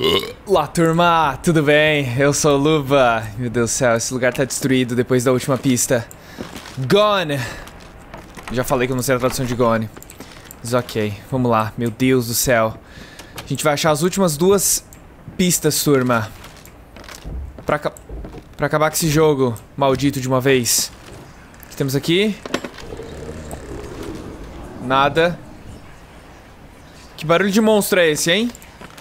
Olá, turma, tudo bem? Eu sou o Luba. Meu Deus do céu, esse lugar tá destruído depois da última pista. Gone! Já falei que eu não sei a tradução de Gone. Mas ok, vamos lá. Meu Deus do céu. A gente vai achar as últimas duas pistas, turma. Pra acabar com esse jogo maldito de uma vez. O que temos aqui? Nada. Que barulho de monstro é esse, hein?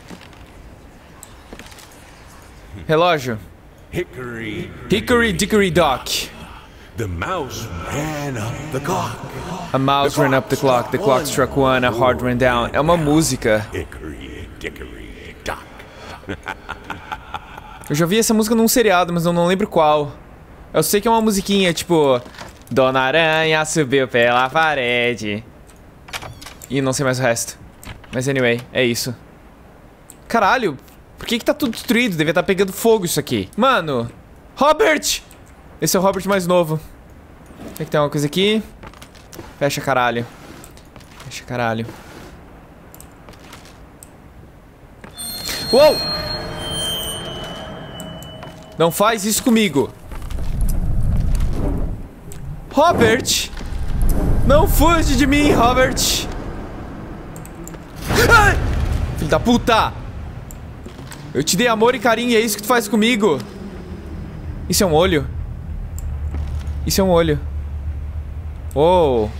Relógio. Hickory Dickory Dock. The mouse ran up the clock. A mouse ran up the clock. The clock struck one. A heart ran down. É uma música. Hickory Dickory Dock. Eu já vi essa música num seriado, mas eu não lembro qual. Eu sei que é uma musiquinha, tipo... Dona Aranha subiu pela parede. E não sei mais o resto. Mas anyway, é isso. Caralho, por que tá tudo destruído? Devia estar pegando fogo isso aqui. Mano, Robert! Esse é o Robert mais novo. Tem que ter uma coisa aqui. Fecha, caralho. Fecha, caralho. Uou! Não faz isso comigo. Robert! Não fuge de mim, Robert! Ai! Filho da puta! Eu te dei amor e carinho e é isso que tu faz comigo. Isso é um olho? Isso é um olho. Uou!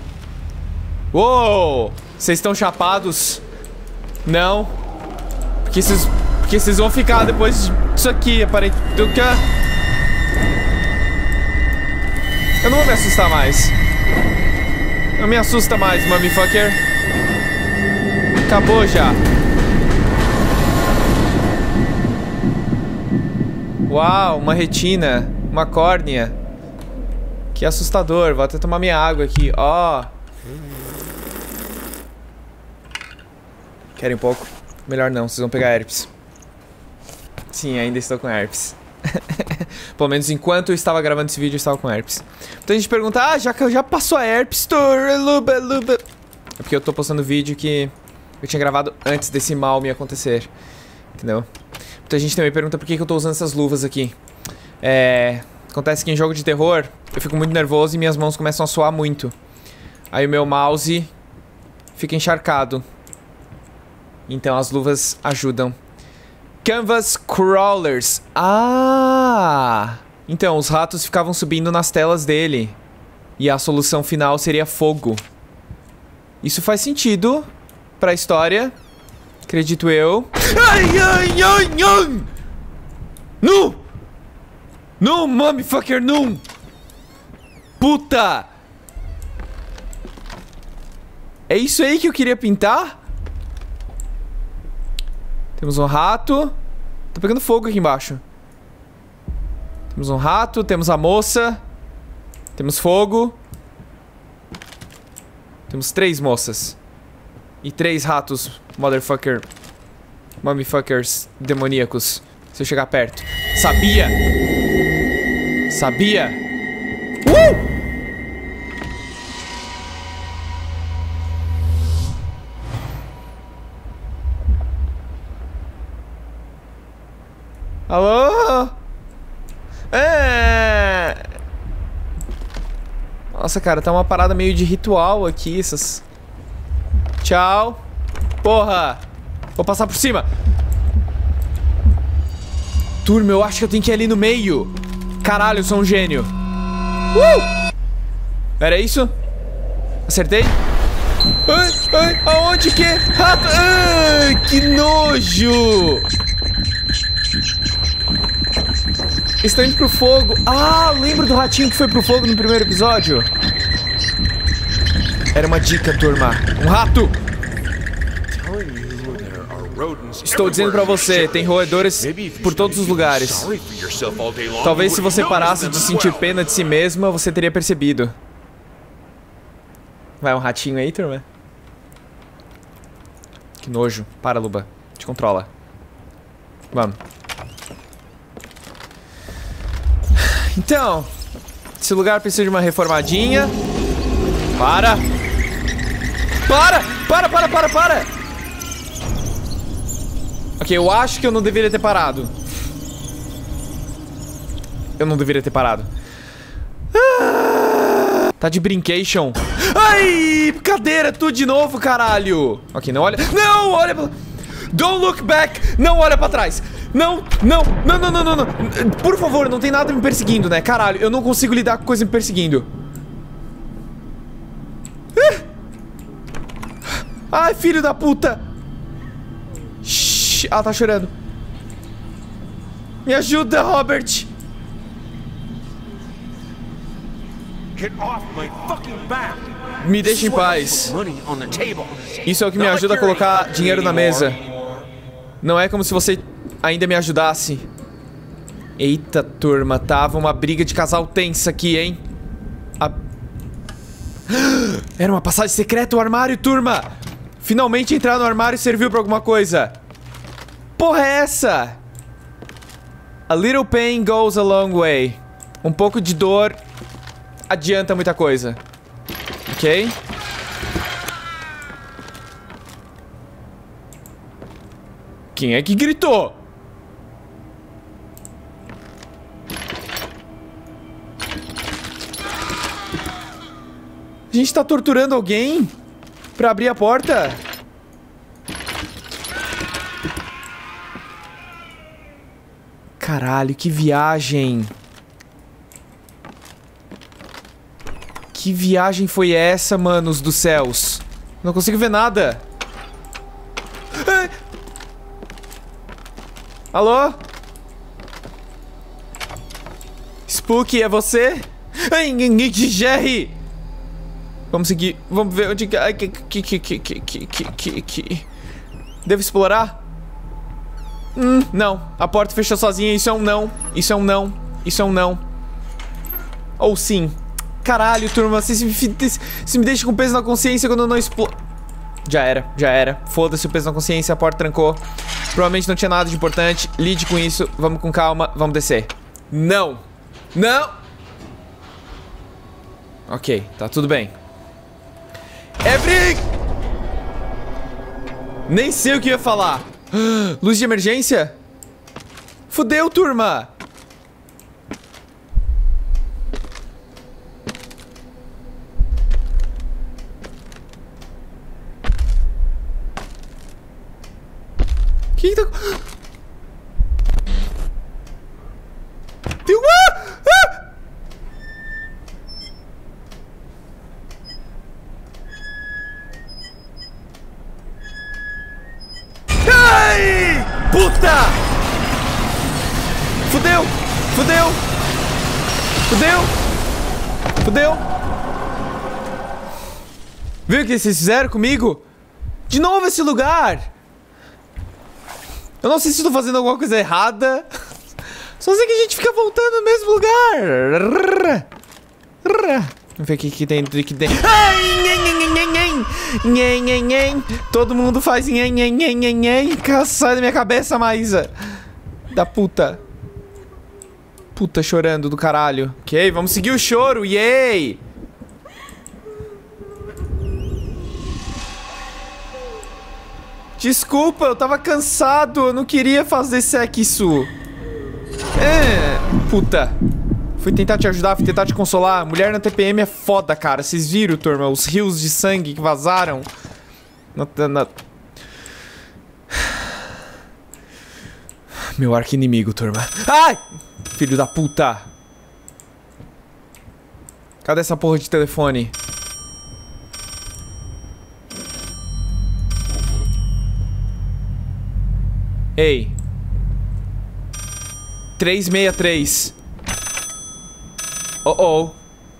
Uou! Vocês estão chapados? Não. Porque vocês vão ficar depois disso aqui, aparentemente. Eu não vou me assustar mais. Não me assusta mais, motherfucker. Acabou já. Uau, uma retina. Uma córnea. Que assustador. Vou até tomar minha água aqui. Ó. Querem um pouco? Melhor não, vocês vão pegar herpes. Sim, ainda estou com herpes. Pelo menos enquanto eu estava gravando esse vídeo, eu estava com herpes. Então a gente pergunta, já passou a herpes, Luba. É porque eu tô postando vídeo que eu tinha gravado antes desse mal me acontecer. Entendeu? Muita gente também pergunta por que eu tô usando essas luvas aqui. Acontece que em jogo de terror, eu fico muito nervoso e minhas mãos começam a suar muito. Aí o meu mouse fica encharcado. Então as luvas ajudam. Canvas crawlers. Ah! Então, os ratos ficavam subindo nas telas dele. E a solução final seria fogo. Isso faz sentido pra história. Acredito eu. Ai! Não! Não, motherfucker, não! Puta! É isso aí que eu queria pintar? Temos um rato. Tô pegando fogo aqui embaixo. Temos um rato, temos a moça. Temos fogo. Temos 3 moças. E 3 ratos, motherfucker. Mummifuckers demoníacos. Se eu chegar perto. Sabia! Sabia! Alô? Nossa, cara, tá uma parada meio de ritual aqui, essas... Tchau. Porra. Vou passar por cima. Turma, eu acho que eu tenho que ir ali no meio. Caralho, eu sou um gênio. Era isso? Acertei? Aonde que é? Rato! Que nojo! Estão indo pro fogo. Ah, lembra do ratinho que foi pro fogo no primeiro episódio? Era uma dica, turma. Um rato! Estou dizendo pra você, tem roedores por todos os lugares. Talvez se você parasse de sentir pena de si mesma, você teria percebido. Vai um ratinho aí, turma? Que nojo. Para, Luba. Te controla. Vamos. Então, esse lugar precisa de uma reformadinha. Para! Para! Ok, Ok, eu acho que eu não deveria ter parado. Eu não deveria ter parado. Tá de brincation. Ai, cadeira, tudo de novo, caralho. Ok, não olha. Não, olha pra... Don't look back. Não olha pra trás. Não, não, não, não, não, não, não. Por favor, não tem nada me perseguindo, né? Caralho, eu não consigo lidar com coisa me perseguindo. Ai, filho da puta. Shhh, ela tá chorando. Me ajuda, Robert. Get off my fucking back. Me deixa em paz. Isso é o que me ajuda a colocar dinheiro na mesa. Não é como se você ainda me ajudasse. Eita, turma, tava uma briga de casal tensa aqui, hein? Era uma passagem secreta, o armário, turma! Finalmente entrar no armário serviu pra alguma coisa. Porra é essa? A little pain goes a long way. Um pouco de dor adianta muita coisa. Ok? Quem é que gritou? A gente tá torturando alguém pra abrir a porta? Caralho, que viagem. Que viagem foi essa, manos dos céus? Não consigo ver nada. Ai. Alô? Spooky, é você? Ai, Jerry! Vamos seguir. Vamos ver onde... Devo explorar? Não. A porta fechou sozinha. Isso é um não. Isso é um não. Isso é um não. Ou sim. Caralho, turma. Você me deixa com peso na consciência quando eu não exploro. Já era, já era. Foda-se o peso na consciência. A porta trancou. Provavelmente não tinha nada de importante. Lide com isso. Vamos com calma. Vamos descer. Não. Não. Ok, tá tudo bem. Nem sei o que ia falar. Luz de emergência? Fudeu, turma. Que tá... Tem uma... Ai! Puta! Fudeu! Fudeu! Fudeu! Fudeu! Viu o que vocês fizeram comigo? De novo esse lugar! Eu não sei se estou fazendo alguma coisa errada. Só sei que a gente fica voltando no mesmo lugar. Vamos ver o que tem. Todo mundo faz sai da minha cabeça, Maísa. Da puta. Puta chorando do caralho. Ok, vamos seguir o choro. Yay! Desculpa, eu tava cansado. Eu não queria fazer sexo. Puta. Fui tentar te ajudar, fui tentar te consolar. Mulher na TPM é foda, cara. Vocês viram, turma? Os rios de sangue que vazaram. Meu arqui-inimigo, turma. Ai! Filho da puta. Cadê essa porra de telefone? Ei. 363. Oh.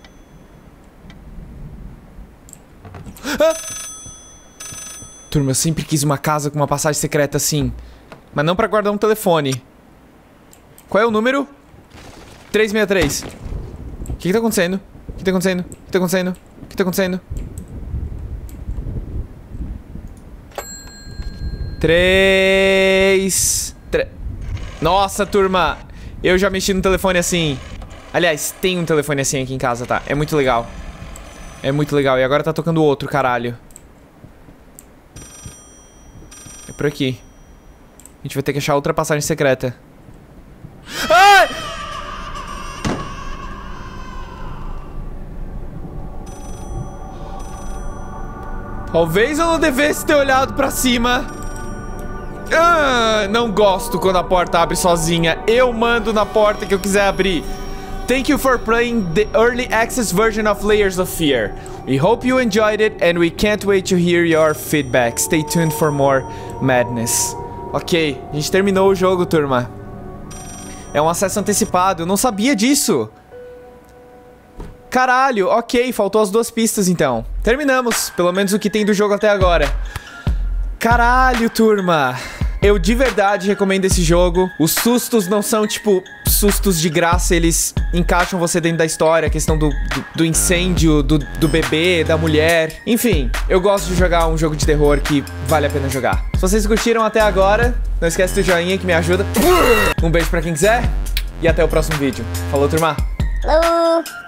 Ah! Turma, eu sempre quis uma casa com uma passagem secreta assim. Mas não pra guardar um telefone. Qual é o número? 363. O que tá acontecendo? O que tá acontecendo? O que tá acontecendo? O que tá acontecendo? 3... Nossa, turma. Eu já mexi no telefone assim. Aliás, tem um telefone assim aqui em casa, tá? É muito legal. É muito legal. E agora tá tocando outro, caralho. É por aqui. A gente vai ter que achar outra passagem secreta. Ai! Talvez eu não devesse ter olhado pra cima. Não gosto quando a porta abre sozinha. Eu mando na porta que eu quiser abrir. Thank you for playing the early access version of Layers of Fear. We hope you enjoyed it and we can't wait to hear your feedback. Stay tuned for more madness. Ok, a gente terminou o jogo, turma. É um acesso antecipado, eu não sabia disso. Caralho, ok, faltou as 2 pistas então. Terminamos, pelo menos o que tem do jogo até agora. Caralho, turma. Eu de verdade recomendo esse jogo. Os sustos não são, tipo, sustos de graça. Eles encaixam você dentro da história. A questão do incêndio, do bebê, da mulher. Enfim, eu gosto de jogar um jogo de terror que vale a pena jogar. Se vocês curtiram até agora, não esquece do joinha que me ajuda. Um beijo pra quem quiser. E até o próximo vídeo. Falou, turma. Falou!